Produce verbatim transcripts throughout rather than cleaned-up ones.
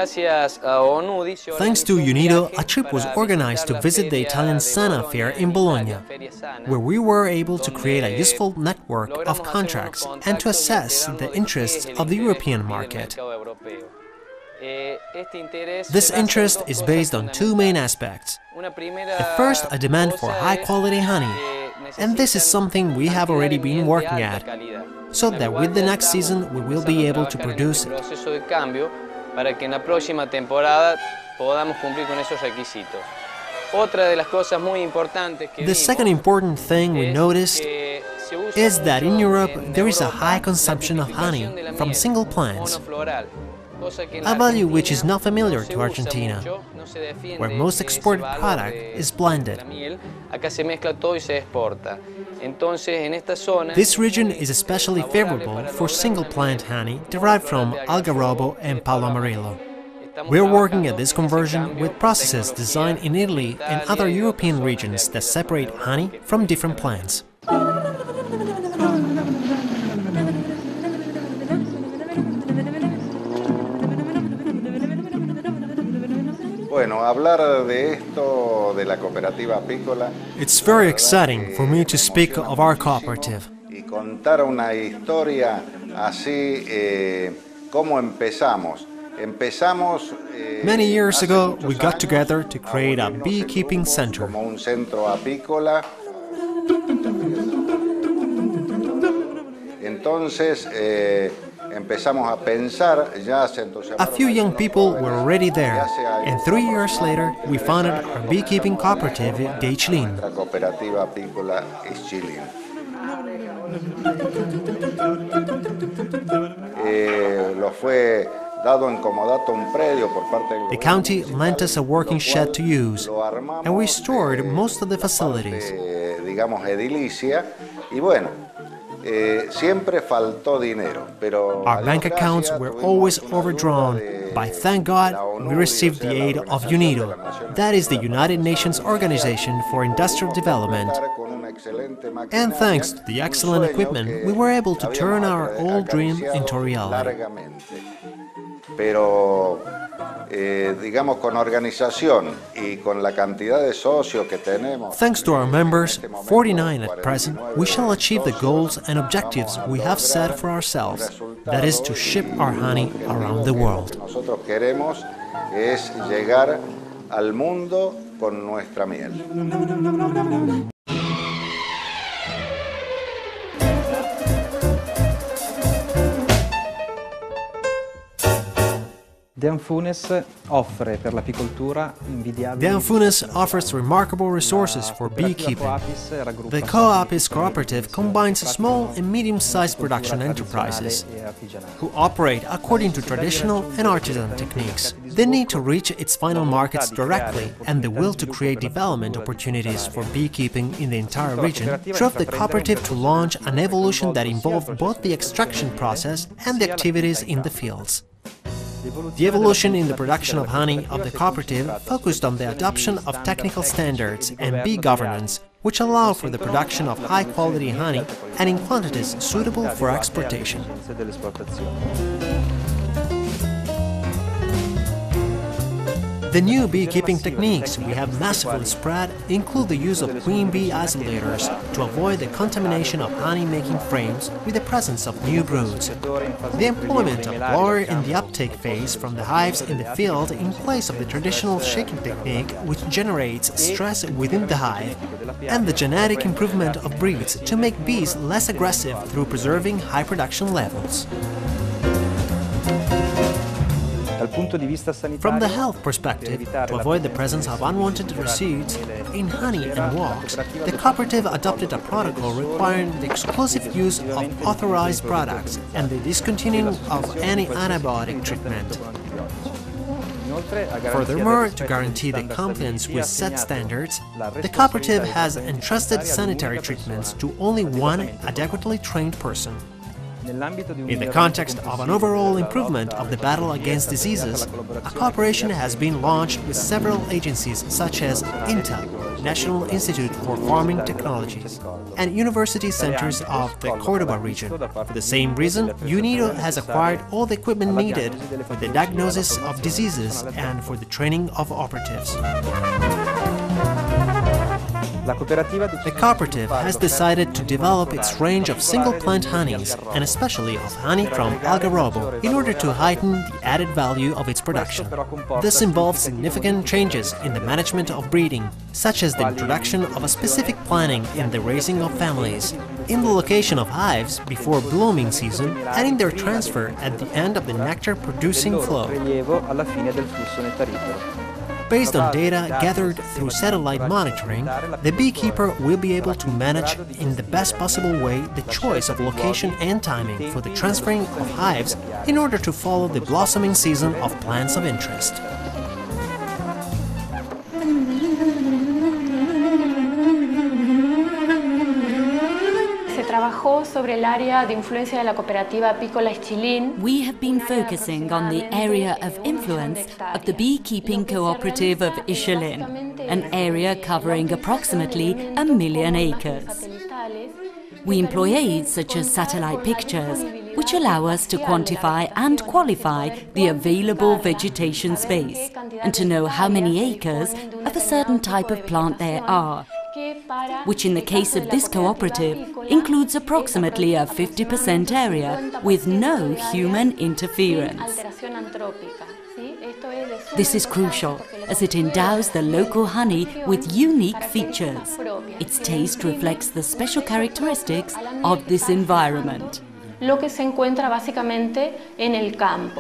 Thanks to UNIDO, a trip was organized to visit the Italian Sana Fair in Bologna, where we were able to create a useful network of contracts and to assess the interests of the European market. This interest is based on two main aspects. At first, a demand for high-quality honey, and this is something we have already been working at, so that with the next season we will be able to produce it. The second important thing we noticed is that in Europe there is a high consumption of honey from single plants, a value which is not familiar to Argentina, where most exported product is blended. This region is especially favorable for single-plant honey derived from Algarrobo and Palo Amarillo. We're working at this conversion with processes designed in Italy and other European regions that separate honey from different plants. It's very exciting for me to speak of our cooperative. Many years ago, we got together to create a beekeeping center. A few young people were already there, and three years later we founded our beekeeping cooperative, De Ichilin. The county lent us a working shed to use, and we stored most of the facilities. Our bank accounts were always overdrawn, but thank God we received the aid of UNIDO, that is the United Nations Organization for Industrial Development. And thanks to the excellent equipment, we were able to turn our old dream into reality. Pero, eh, digamos, con organización y con la cantidad de socios que tenemos. Thanks to our members, forty-nine at present, we shall achieve the goals and objectives we have set for ourselves, that is to ship our honey around the world. Nosotros queremos es llegar al mundo con nuestra miel. De Anfunes offre per l'apicoltura invidiabili. De Anfunes offers remarkable resources for beekeeping. The Co-Apis cooperative combines small and medium-sized production enterprises who operate according to traditional and artisan techniques. The need to reach its final markets directly and the will to create development opportunities for beekeeping in the entire region drove the cooperative to launch an evolution that involved both the extraction process and the activities in the fields. The evolution in the production of honey of the cooperative focused on the adoption of technical standards and bee governance, which allow for the production of high-quality honey and in quantities suitable for exportation. The new beekeeping techniques we have massively spread include the use of queen bee isolators to avoid the contamination of honey-making frames with the presence of new broods, the employment of blower in the uptake phase from the hives in the field in place of the traditional shaking technique which generates stress within the hive, and the genetic improvement of breeds to make bees less aggressive through preserving high production levels. From the health perspective, to avoid the presence of unwanted residues in honey and wax, the cooperative adopted a protocol requiring the exclusive use of authorized products and the discontinuing of any antibiotic treatment. Furthermore, to guarantee the compliance with set standards, the cooperative has entrusted sanitary treatments to only one adequately trained person. In the context of an overall improvement of the battle against diseases, a cooperation has been launched with several agencies such as INTA, National Institute for Farming Technologies, and university centers of the Córdoba region. For the same reason, UNIDO has acquired all the equipment needed for the diagnosis of diseases and for the training of operatives. The cooperative has decided to develop its range of single-plant honeys, and especially of honey from Algarrobo, in order to heighten the added value of its production. This involves significant changes in the management of breeding, such as the introduction of a specific planning in the raising of families, in the location of hives before blooming season, and in their transfer at the end of the nectar-producing flow. Based on data gathered through satellite monitoring, the beekeeper will be able to manage in the best possible way the choice of location and timing for the transferring of hives in order to follow the blossoming season of plants of interest. We have been focusing on the area of influence of the beekeeping cooperative of Ixelén, an area covering approximately a million acres. We employ aids such as satellite pictures, which allow us to quantify and qualify the available vegetation space, and to know how many acres of a certain type of plant there are, which in the case of this cooperative includes approximately a fifty percent area with no human interference. This is crucial, as it endows the local honey with unique features. Its taste reflects the special characteristics of this environment. Lo que se encuentra básicamente en el campo.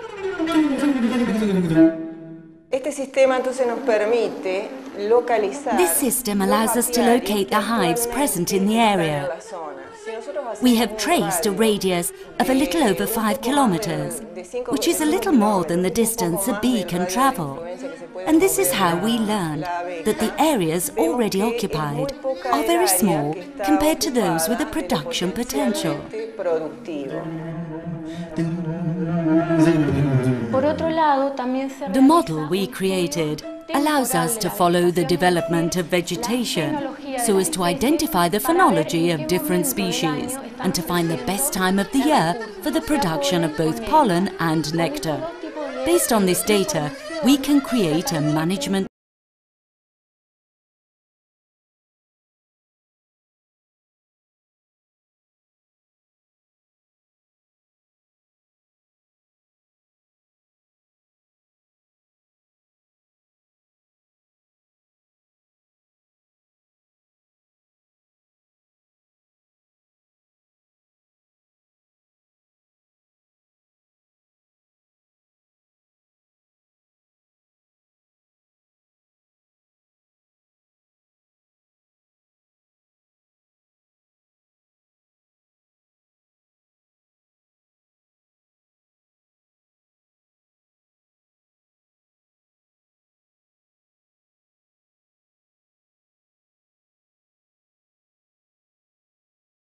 Este sistema entonces nos permite localizar. This system allows us to locate the hives present in the area. We have traced a radius of a little over five kilometers, which is a little more than the distance a bee can travel. And this is how we learned that the areas already occupied are very small compared to those with a production potential. The model we created allows us to follow the development of vegetation so as to identify the phenology of different species and to find the best time of the year for the production of both pollen and nectar. Based on this data, we can create a management